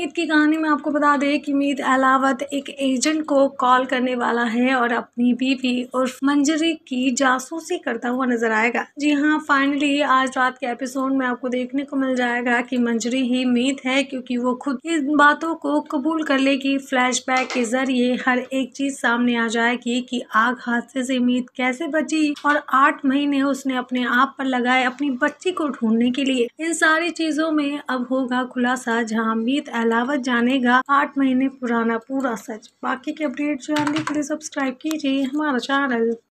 मीत की कहानी में आपको बता दें कि मीत अहलावत एक एजेंट को कॉल करने वाला है और अपनी बीवी उर्फ मंजरी की जासूसी करता हुआ नजर आएगा। जी हाँ, फाइनली आज रात के एपिसोड में आपको देखने को मिल जाएगा कि मंजरी ही मीत है, क्योंकि वो खुद इन बातों को कबूल कर लेगी। फ्लैशबैक के जरिए हर एक चीज सामने आ जाएगी कि आग हादसे से मीत कैसे बची और 8 महीने उसने अपने आप पर लगाए अपनी बच्ची को ढूंढने के लिए। इन सारी चीजों में अब होगा खुलासा, जहां मीत अहलावत जानेगा 8 महीने पुराना पूरा सच। बाकी के अपडेट जानने के लिए सब्सक्राइब कीजिए हमारा चैनल।